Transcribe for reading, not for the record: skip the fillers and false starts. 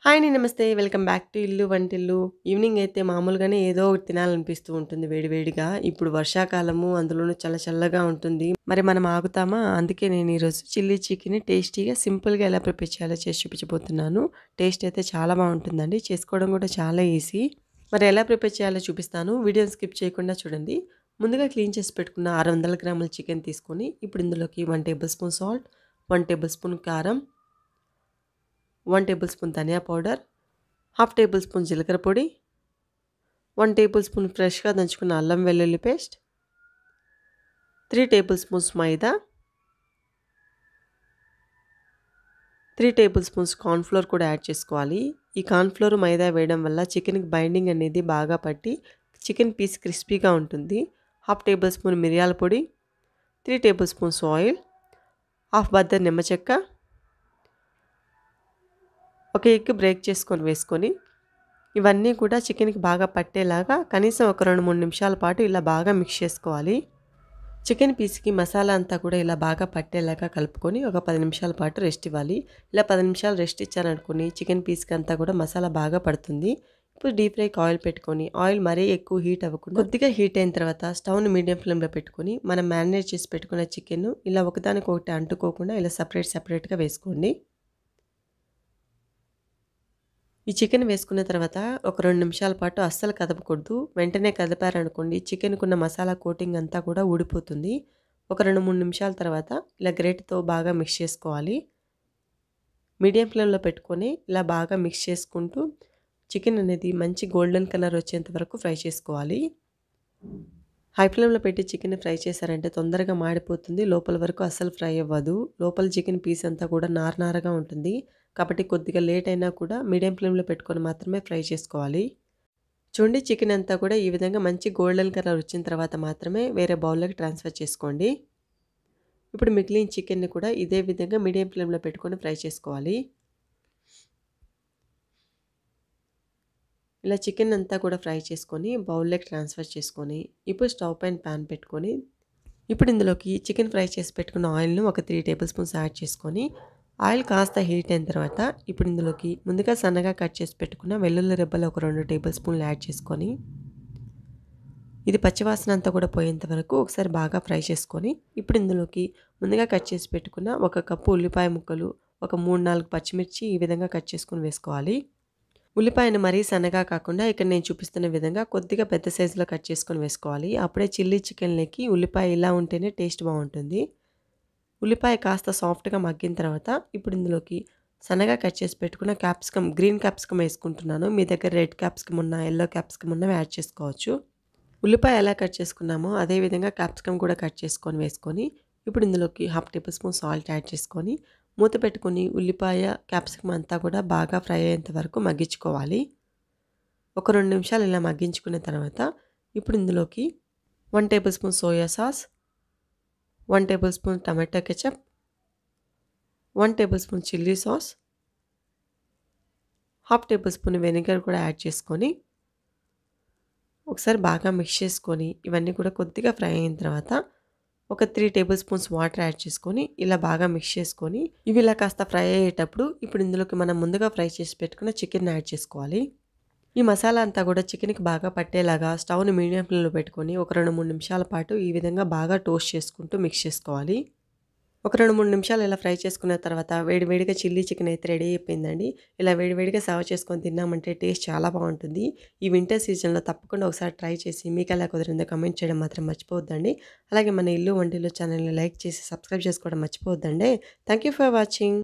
Hi అండి. నమస్తే. Welcome back to ఇల్లు వంటిల్లు. ఈవినింగ్ అయితే మామూలుగానే ఏదో ఒకటి తినాలనిపిస్తూ ఉంటుంది వేడివేడిగా. ఇప్పుడు వర్షాకాలము అందులోనూ చాలా చల్లగా ఉంటుంది. మరి మనం ఆగుతామా? అందుకే నేను ఈరోజు చిల్లీ చికెన్‌ని టేస్టీగా, సింపుల్‌గా ఎలా ప్రిపేర్ చేయాలో చేసి చూపించబోతున్నాను. టేస్ట్ అయితే చాలా బావుంటుందండి. చేసుకోవడం కూడా చాలా ఈజీ. మరి ఎలా ప్రిపేర్ చేయాలో చూపిస్తాను. వీడియోని స్కిప్ చేయకుండా చూడండి. ముందుగా క్లీన్ చేసి పెట్టుకున్న 600 గ్రాముల చికెన్ తీసుకొని ఇప్పుడు ఇందులోకి 1 tablespoon salt, 1 tablespoon కారం, 1 టేబుల్ స్పూన్ ధనియా పౌడర్, హాఫ్ టేబుల్ స్పూన్ జీలకర్ర పొడి, 1 టేబుల్ స్పూన్ ఫ్రెష్‌గా దంచుకున్న అల్లం వెల్లుల్లి పేస్ట్, 3 టేబుల్ స్పూన్స్ మైదా, 3 టేబుల్ స్పూన్స్ కార్న్ ఫ్లోర్ కూడా యాడ్ చేసుకోవాలి. ఈ కార్న్ ఫ్లోర్, మైదా వేయడం వల్ల చికెన్‌కి బైండింగ్ అనేది బాగా పట్టి చికెన్ పీస్ క్రిస్పీగా ఉంటుంది. హాఫ్ టేబుల్ స్పూన్ మిరియాల పొడి, 3 టేబుల్ స్పూన్స్ ఆయిల్, హాఫ్ బద్దర్ నిమ్మ చెక్క, ఒక ఎగ్ బ్రేక్ చేసుకొని వేసుకొని ఇవన్నీ కూడా చికెన్‌కి బాగా పట్టేలాగా కనీసం ఒక 2, 3 నిమిషాల పాటు ఇలా బాగా మిక్స్ చేసుకోవాలి. చికెన్ పీస్‌కి మసాలా అంతా కూడా ఇలా బాగా పట్టేలాగా కలుపుకొని ఒక 10 నిమిషాల పాటు రెస్ట్ ఇవ్వాలి. ఇలా 10 నిమిషాలు రెస్ట్ ఇచ్చారనుకోండి చికెన్ పీస్‌కి అంతా కూడా మసాలా బాగా పడుతుంది. ఇప్పుడు డీప్ ఫ్రైకి ఆయిల్ పెట్టుకొని ఆయిల్ మరీ ఎక్కువ హీట్ అవ్వకుండా కొద్దిగా హీట్ అయిన తర్వాత స్టవ్‌ని మీడియం ఫ్లేమ్‌లో పెట్టుకొని మనం మ్యారినేట్ చేసి పెట్టుకున్న చికెన్‌ను ఇలా ఒకదానికొకటి అంటుకోకుండా ఇలా సెపరేట్‌గా వేసుకోండి. ఈ చికెన్ వేసుకున్న తర్వాత ఒక 2 నిమిషాల పాటు అస్సలు కదపకూడదు. వెంటనే కదిపారనుకోండి చికెన్‌కున్న మసాలా కోటింగ్ అంతా కూడా ఊడిపోతుంది. ఒక 2, 3 నిమిషాల తర్వాత ఇలా గ్రేట్‌తో బాగా మిక్స్ చేసుకోవాలి. మీడియం ఫ్లేమ్‌లో పెట్టుకొని ఇలా బాగా మిక్స్ చేసుకుంటూ చికెన్ అనేది మంచి గోల్డెన్ కలర్ వచ్చేంత వరకు ఫ్రై చేసుకోవాలి. హై ఫ్లేమ్‌లో పెట్టి చికెన్‌ని ఫ్రై చేశారంటే తొందరగా మాడిపోతుంది. లోపల వరకు అస్సలు ఫ్రై అవ్వదు. లోపల చికెన్ పీస్ అంతా కూడా నారగా ఉంటుంది. కాబట్టి కొద్దిగా లేట్ అయినా కూడా మీడియం ఫ్లేమ్‌లో పెట్టుకొని మాత్రమే ఫ్రై చేసుకోవాలి. చూడండి చికెన్ అంతా కూడా ఈ విధంగా మంచి గోల్డెన్ కలర్ వచ్చిన తర్వాత మాత్రమే వేరే బౌల్‌లోకి ట్రాన్స్‌ఫర్ చేసుకోండి. ఇప్పుడు మిగిలిన చికెన్‌ని కూడా ఇదే విధంగా మీడియం ఫ్లేమ్‌లో పెట్టుకొని ఫ్రై చేసుకోవాలి. ఇలా చికెన్ అంతా కూడా ఫ్రై చేసుకొని బౌల్‌లోకి ట్రాన్స్‌ఫర్ చేసుకొని ఇప్పుడు స్టవ్ పైన పాన్ పెట్టుకొని ఇప్పుడు ఇందులోకి చికెన్ ఫ్రై చేసి పెట్టుకున్న ఆయిల్‌ను ఒక 3 టేబుల్ స్పూన్స్ యాడ్ చేసుకొని ఆయిల్ కాస్త హీట్ అయిన తర్వాత ఇప్పుడు ఇందులోకి ముందుగా సన్నగా కట్ చేసి పెట్టుకున్న వెల్లుల్లి రెబ్బలు ఒక 2 టేబుల్ స్పూన్లు యాడ్ చేసుకొని ఇది పచ్చివాసన అంతా కూడా పోయేంత వరకు ఒకసారి బాగా ఫ్రై చేసుకొని ఇప్పుడు ఇందులోకి ముందుగా కట్ చేసి పెట్టుకున్న ఒక కప్పు ఉల్లిపాయ ముక్కలు, ఒక 3, 4 పచ్చిమిర్చి ఈ విధంగా కట్ చేసుకొని వేసుకోవాలి. ఉల్లిపాయను మరీ సన్నగా కాకుండా ఇక్కడ నేను చూపిస్తున్న విధంగా కొద్దిగా పెద్ద సైజులో కట్ చేసుకొని వేసుకోవాలి. అప్పుడే చిల్లీ చికెన్‌లోకి ఉల్లిపాయ ఇలా ఉంటేనే టేస్ట్ బావుంటుంది. ఉల్లిపాయ కాస్త సాఫ్ట్‌గా మగ్గిన తర్వాత ఇప్పుడు ఇందులోకి సన్నగా కట్ చేసి పెట్టుకున్న క్యాప్సికమ్, గ్రీన్ క్యాప్సికమ్ వేసుకుంటున్నాను. మీ దగ్గర రెడ్ క్యాప్సికమ్ ఉన్నా, యెల్లో క్యాప్సికమ్ ఉన్నా యాడ్ చేసుకోవచ్చు. ఉల్లిపాయ ఎలా కట్ చేసుకున్నామో అదే విధంగా క్యాప్సికమ్ కూడా కట్ చేసుకొని వేసుకొని ఇప్పుడు ఇందులోకి half tablespoon salt add చేసుకొని మూత పెట్టుకొని ఉల్లిపాయ, క్యాప్సికమ్ అంతా కూడా బాగా ఫ్రై అయ్యేంత వరకు మగ్గించుకోవాలి. ఒక 2 నిమిషాలు ఇలా మగ్గించుకున్న తర్వాత ఇప్పుడు ఇందులోకి 1 tablespoon soy sauce, 1 tablespoon tomato ketchup, 1 tablespoon chilli sauce, half tablespoon vinegar కూడా యాడ్ చేసుకొని ఒకసారి బాగా మిక్స్ చేసుకొని ఇవన్నీ కూడా కొద్దిగా ఫ్రై అయిన తర్వాత ఒక 3 టేబుల్ స్పూన్స్ వాటర్ యాడ్ చేసుకొని ఇలా బాగా మిక్స్ చేసుకొని ఇవి ఇలా కాస్త ఫ్రై అయ్యేటప్పుడు ఇప్పుడు ఇందులోకి మనం ముందుగా ఫ్రై చేసి పెట్టుకున్న చికెన్ యాడ్ చేసుకోవాలి. ఈ మసాలా అంతా కూడా చికెన్‌కి బాగా పట్టేలాగా స్టవ్‌ని మీడియం ఫ్లేమ్‌లో పెట్టుకొని ఒక 2, 3 నిమిషాల పాటు ఈ విధంగా బాగా టోస్ట్ చేసుకుంటూ మిక్స్ చేసుకోవాలి. ఒక 2, 3 నిమిషాలు ఇలా ఫ్రై చేసుకున్న తర్వాత వేడివేడిగా చిల్లీ చికెన్ అయితే రెడీ అయిపోయిందండి. ఇలా వేడివేడిగా సర్వ్ చేసుకొని తిన్నామంటే టేస్ట్ చాలా బావుంటుంది. ఈ వింటర్ సీజన్‌లో తప్పకుండా ఒకసారి ట్రై చేసి మీకెలా కుదిరిందో కామెంట్ చేయడం మాత్రం మర్చిపోవద్దండి. అలాగే మన ఇల్లు వంటిల్లు ఛానల్‌ని లైక్ చేసి సబ్స్క్రైబ్ చేసుకోవడం మర్చిపోవద్దండి. Thank you for watching.